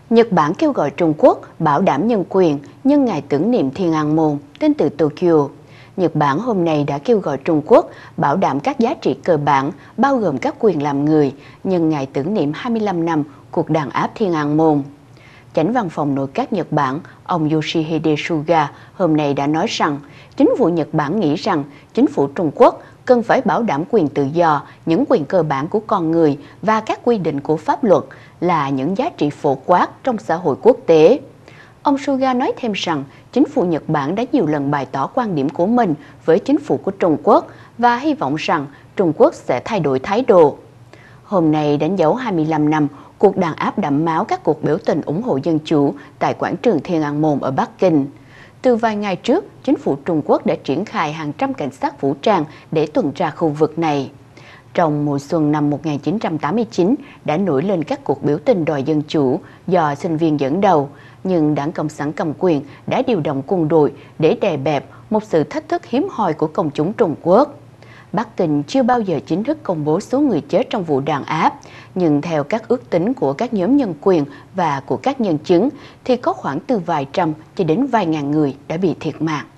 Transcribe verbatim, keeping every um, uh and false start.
Nhật Bản kêu gọi Trung Quốc bảo đảm nhân quyền nhân ngày tưởng niệm Thiên An Môn. Tin từ Tokyo. Nhật Bản hôm nay đã kêu gọi Trung Quốc bảo đảm các giá trị cơ bản, bao gồm các quyền làm người, nhân ngày tưởng niệm hai mươi lăm năm cuộc đàn áp Thiên An Môn. Chánh văn phòng nội các Nhật Bản, ông Yoshihide Suga hôm nay đã nói rằng chính phủ Nhật Bản nghĩ rằng chính phủ Trung Quốc cần phải bảo đảm quyền tự do, những quyền cơ bản của con người và các quy định của pháp luật là những giá trị phổ quát trong xã hội quốc tế. Ông Suga nói thêm rằng chính phủ Nhật Bản đã nhiều lần bày tỏ quan điểm của mình với chính phủ của Trung Quốc và hy vọng rằng Trung Quốc sẽ thay đổi thái độ. Hôm nay đánh dấu hai mươi lăm năm cuộc đàn áp đẫm máu các cuộc biểu tình ủng hộ dân chủ tại quảng trường Thiên An Môn ở Bắc Kinh. Từ vài ngày trước, chính phủ Trung Quốc đã triển khai hàng trăm cảnh sát vũ trang để tuần tra khu vực này. Trong mùa xuân năm một nghìn chín trăm tám mươi chín đã nổi lên các cuộc biểu tình đòi dân chủ do sinh viên dẫn đầu, nhưng Đảng Cộng sản cầm quyền đã điều động quân đội để đè bẹp một sự thách thức hiếm hoi của công chúng Trung Quốc. Bắc Kinh chưa bao giờ chính thức công bố số người chết trong vụ đàn áp, nhưng theo các ước tính của các nhóm nhân quyền và của các nhân chứng thì có khoảng từ vài trăm cho đến vài ngàn người đã bị thiệt mạng.